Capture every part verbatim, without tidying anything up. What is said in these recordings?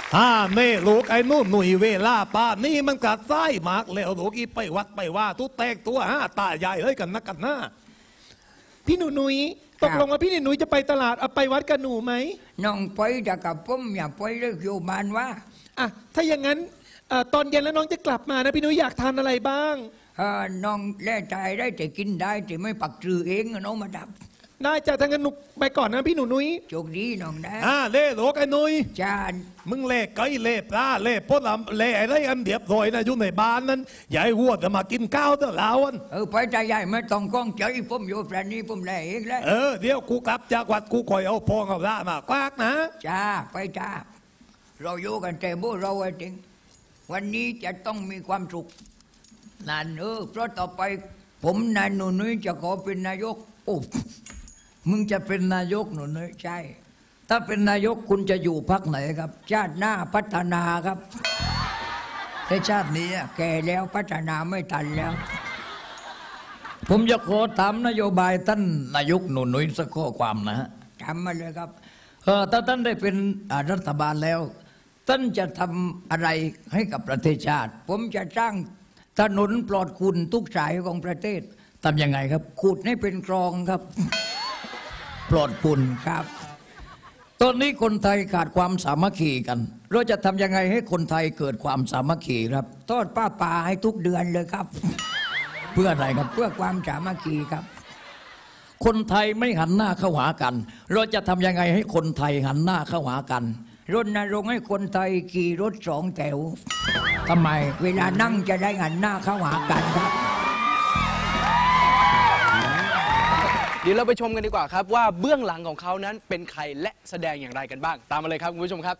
อ่าเน่ลูกไอ้นู่นหนุ่ยเวลาป้านี่มันกัดไส้หมากแล้วลูกอีไปวัดไปว่าทุแตกตัวห้าตาใหญ่เลยกันนักกันหน้าพี่หนูหนุ่ยตกลงว่าพี่หนูหนุ่ยจะไปตลาดเอาไปวัดกับหนูไหมน้องไปจะกับผมอย่าไปเรื่องอยู่บ้านว่าอ่ะถ้าอย่างนั้นตอนเย็นแล้วน้องจะกลับมานะพี่หนุ่ยอยากทานอะไรบ้างน้องแล่ใจได้แต่กินได้แต่ไม่ปักจือเองน้องมาดับได้จ้ะทางกันหนุกไปก่อนนะพี่หนูนุ้ยโชคดีน้องนะอ่าเล่โลกไอ้นุ้ยจานมึงเล่ไก่เล่ปลาเล่พดลำเล่อะไรอันเดียบรอยนะอยู่ในบ้านนั้นใหญ่หัวจะมากินข้าวเด้อลาวันเออไปใจใหญ่ไม่ต้องก้องใจผมอยู่แปลนี้ผมแล่เองแล้วเออเดี๋ยวกูกลับจากวัดกูคอยเอาพองเอาละมากวากนะจ้าไปจ้าเราอยู่กันแต่บุเราจริงวันนี้จะต้องมีความสุขนานเออเพราะต่อไปผมนายหนูนุ้ยจะขอเป็นนายกโอ้มึงจะเป็นนายกหนูนุ้ยใช่ถ้าเป็นนายกคุณจะอยู่พรรคไหนครับชาติหน้าพัฒนาครับในชาตินี้แก่แล้วพัฒนาไม่ทันแล้วผมจะขอถามนโยบายท่านนายกหนูนุ้ยสักข้อความนะฮะถามมาเลยครับเออถ้าท่านได้เป็นรัฐบาลแล้วท่านจะทำอะไรให้กับประเทศชาติผมจะสร้างถนนปลอดฝุ่นทุกสายของประเทศทำยังไงครับขุดให้เป็นคลองครับปลอดฝุ่นครับตอนนี้คนไทยขาดความสามัคคีกันเราจะทำยังไงให้คนไทยเกิดความสามัคคีครับทอดป้าป่าให้ทุกเดือนเลยครับเพื่ออะไรครับเพื่อความสามัคคีครับคนไทยไม่หันหน้าเข้าหากันเราจะทำยังไงให้คนไทยหันหน้าเข้าหากันรณรงค์ให้คนไทยขี่รถสองแถวทำไมเวลานั่งจะได้หันหน้าเข้าหากันครับเดี๋ยวเราไปชมกันดีกว่าครับว่าเบื้องหลังของเขานั้นเป็นใครและแสดงอย่างไรกันบ้างตามมาเลยครับคุณผู้ชมครับ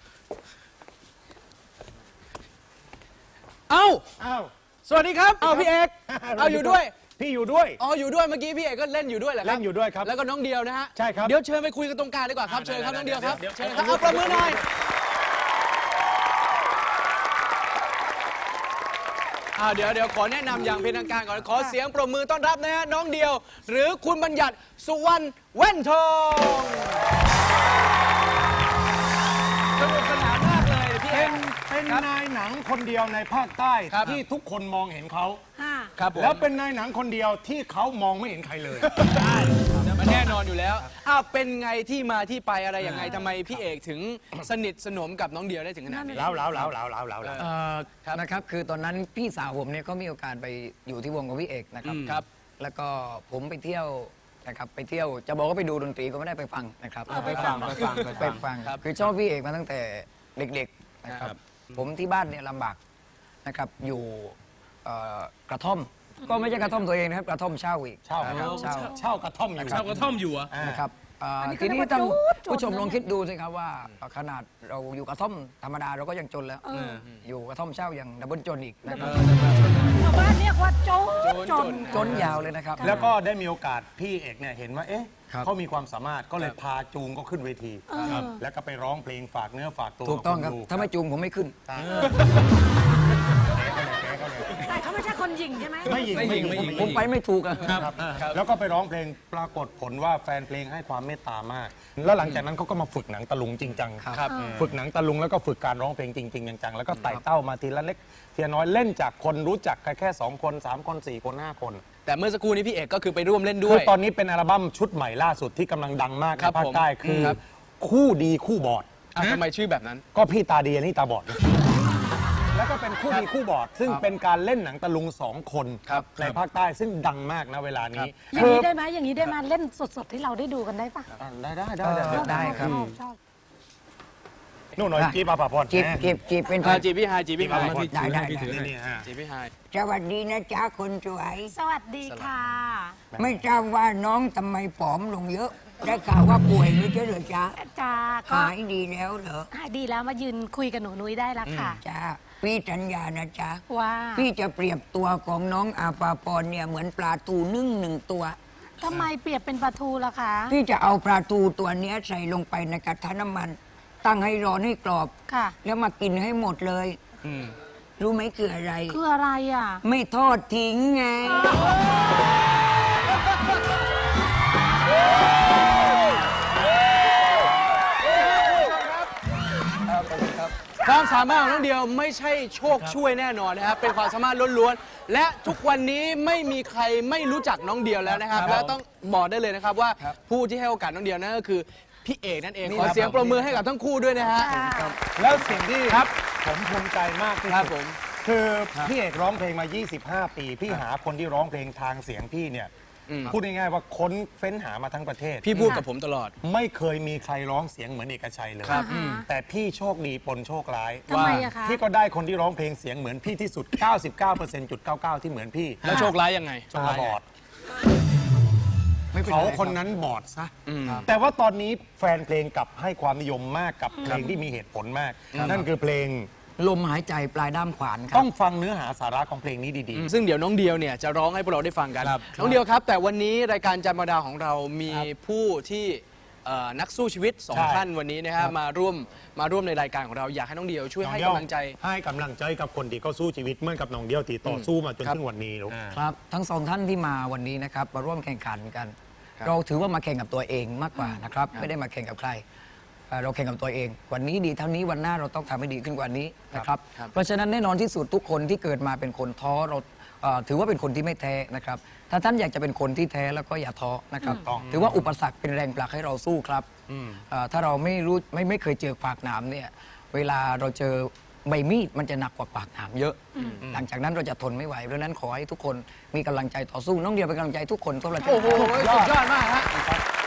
เอ้าเอ้าสวัสดีครับเอ้าพี่เอกเอาอยู่ด้วยพี่อยู่ด้วยอ๋ออยู่ด้วยเมื่อกี้พี่เอกก็เล่นอยู่ด้วยแหละครับเล่นอยู่ด้วยครับแล้วก็น้องเดียวนะฮะใช่ครับเดี๋ยวเชิญไปคุยกันตรงกลางดีกว่าครับเชิญครับน้องเดียวครับเชิญครับเอาประมือหน่อยอ่าเดี๋ยวเดี๋ยวขอแนะนำอย่างเป็นทางการก่อนขอเสียงปรบมือต้อนรับนะฮะน้องเดียวหรือคุณบัญญัติสุวรรณแว่นทองสนุกสนานมากเลยพี่เอกเป็นนายหนังคนเดียวในภาคใต้ที่ทุกคนมองเห็นเขาครับแล้วเป็นนายหนังคนเดียวที่เขามองไม่เห็นใครเลยใช่มันแน่นอนอยู่แล้วอ้าวเป็นไงที่มาที่ไปอะไรยังไงทำไมพี่เอกถึงสนิทสนมกับน้องเดียวได้ถึงขนาดนี้แล้วแล้วแล้วแล้วแล้วแล้วนะครับคือตอนนั้นพี่สาวผมเนี่ยก็มีโอกาสไปอยู่ที่วงของพี่เอกนะครับครับแล้วก็ผมไปเที่ยวนะครับไปเที่ยวจะบอกว่าไปดูดนตรีก็ไม่ได้ไปฟังนะครับไปฟังไปฟังไปฟังคือชอบพี่เอกมาตั้งแต่เด็กๆนะครับผมที่บ้านเนี่ยลำบากนะครับอยู่กระท่อมก็ไม่ใช่กระท่อมตัวเองนะครับกระท่อมเช่าอีกเช่าเช่าเช่ากระท่อมอยู่เช่ากระท่อมอยู่นะครับทีนี้ท่านผู้ชมลองคิดดูสิครับว่าขนาดเราอยู่กระท่อมธรรมดาเราก็ยังจนแล้วอยู่กระท่อมเช่ายังดับเบิลจนอีกนะครับชาวบ้านเรียกว่าจนจนจนยาวเลยนะครับแล้วก็ได้มีโอกาสพี่เอกเนี่ยเห็นว่าเอ๊ะเขามีความสามารถก็เลยพาจูงก็ขึ้นเวทีแล้วก็ไปร้องเพลงฝากเนื้อฝากตัวถูกต้องครับถ้าไม่จูงผมไม่ขึ้นแต่เขาไม่ใช่คนหญิงใช่ไหมไม่หญิงไม่หญิงผมไปไม่ถูกครับแล้วก็ไปร้องเพลงปรากฏผลว่าแฟนเพลงให้ความเมตตามากแล้วหลังจากนั้นเขาก็มาฝึกหนังตะลุงจริงจังฝึกหนังตะลุงแล้วก็ฝึกการร้องเพลงจริงๆจังๆแล้วก็ไต่เต้ามาทีละเล็กทีละน้อยเล่นจากคนรู้จักแค่สองคนสามคนสี่คนห้าคนแต่เมื่อสักครู่นี้พี่เอกก็คือไปร่วมเล่นด้วยคือตอนนี้เป็นอัลบั้มชุดใหม่ล่าสุดที่กำลังดังมากในภาคใต้คือคู่ดีคู่บอดทำไมชื่อแบบนั้นก็พี่ตาดีนี่ตาบอดแล้วก็เป็นคู่ดีคู่บอดซึ่งเป็นการเล่นหนังตะลุงสองคนในภาคใต้ซึ่งดังมากนะเวลานี้อย่างนี้ได้ไหมอย่างนี้ได้มาเล่นสดๆที่เราได้ดูกันได้ปะได้ได้ได้ได้ครับนู่นหน่อยจีบปาปาพรจีบจีบจีบเป็นจีบพี่ไฮจีบพี่ไฮได้ได้จีบพี่ไฮสวัสดีนะจ๊ะคนสวยสวัสดีค่ะไม่ทราบว่าน้องทำไมผอมลงเยอะได้ข่าวว่าป่วยไม่ใช่เหรอจ๊ะจ้าหายดีแล้วเหรอหายดีแล้วมายืนคุยกับหนูนุ้ยได้แล้วค่ะจ้าพี่สัญญานะจ๊ะว่าพี่จะเปรียบตัวของน้องอาภาพรเนี่ยเหมือนปลาทูนึ่งหนึ่งตัวทำไมเปรียบเป็นปลาทูล่ะคะพี่จะเอาปลาทูตัวนี้ใส่ลงไปในกระทะน้ำมันตั้งให้ร้อนให้กรอบค่ะแล้วมากินให้หมดเลยรู้ไหมคืออะไรคืออะไรอ่ะไม่ทอดทิ้งไงความสามารถของน้องเดียวไม่ใช่โชคช่วยแน่นอนนะครับเป็นความสามารถล้วนๆและทุกวันนี้ไม่มีใครไม่รู้จักน้องเดียวแล้วนะครับแล้วต้องบอกได้เลยนะครับว่าผู้ที่ให้โอกาสน้องเดียวนั่นก็คือพี่เอกนั่นเองขอเสียงปรบมือให้กับทั้งคู่ด้วยนะฮะแล้วสิ่งที่ผมภูมิใจมากที่ครัสุบดผมคือพี่เอกร้องเพลงมา ยี่สิบห้า ปี พี่หาคนที่ร้องเพลงทางเสียงพี่เนี่ยพูดง่ายๆว่าค้นเฟ้นหามาทั้งประเทศพี่พูดกับผมตลอดไม่เคยมีใครร้องเสียงเหมือนเอกชัยเลยครับอืมแต่พี่โชคดีปนโชคร้ายทำไมอะคะพี่ก็ได้คนที่ร้องเพลงเสียงเหมือนพี่ที่สุด เก้าสิบเก้าเปอร์เซ็นต์จุดเก้าเก้า ที่เหมือนพี่แล้วโชคร้ายยังไงตาบอดไม่เป็นไรเขารับคนนั้นบอดซะแต่ว่าตอนนี้แฟนเพลงกลับให้ความนิยมมากกับเพลงที่มีเหตุผลมาก นั่นคือเพลงลมหายใจปลายด้ามขวานครัต้องฟังเนื้อหาสาระของเพลงนี้ดีซึ่งเดี๋ยวน้องเดียวเนี่ยจะร้องให้พวกเราได้ฟังกัน น้องเดียวครับ แต่วันนี้รายการจันทร์มาดาวของเรามีผู้ที่เอ่อนักสู้ชีวิตสองใช่ท่านวันนี้นะฮะมาร่วมมาร่วมในรายการของเราอยากให้น้องเดียวช่วยๆให้น้อกำลังใจให้กำลังใจกับคนที่เขาสู้ชีวิตเหมื่อนกับน้องเดียวที่ต่อสู้มาจนครับถึงวันนี้ลูกครับทั้งสองท่านที่มาวันนี้นะครับมาร่วมแข่งขันกันครับเราถือว่ามาแข่งกับตัวเองมากกว่านะครับไม่ได้มาแข่งกับใครเอ่อเราแข่งกับตัวเอง วันนี้ดีเท่านี้วันหน้าเราต้องทำให้ดีขึ้นกว่านี้นะครับครับเพราะฉะนั้นแน่นอนที่สุดทุกคนที่เกิดมาเป็นคนท้อเราเอ่อถือว่าเป็นคนที่ไม่แท้นะครับถ้าท่านอยากจะเป็นคนที่แท้แล้วก็อย่าท้อนะครับต้องถือว่าอุปสรรคเป็นแรงผลักให้เราสู้ครับเอ่อถ้าเราไม่รู้ไม่ไม่เคยเจอปากหนามเนี่ยเวลาเราเจอใบมีดมันจะหนักกว่าปากหนามเยอะ หลังจากนั้นเราจะทนไม่ไหวเพราะฉะนั้นขอให้ทุกคนมีกำลังใจต่อสู้น้องเดียวเป็นกำลังใจทุกคนทั่วประเทศโอ้โหครับสุดยอดมากฮะ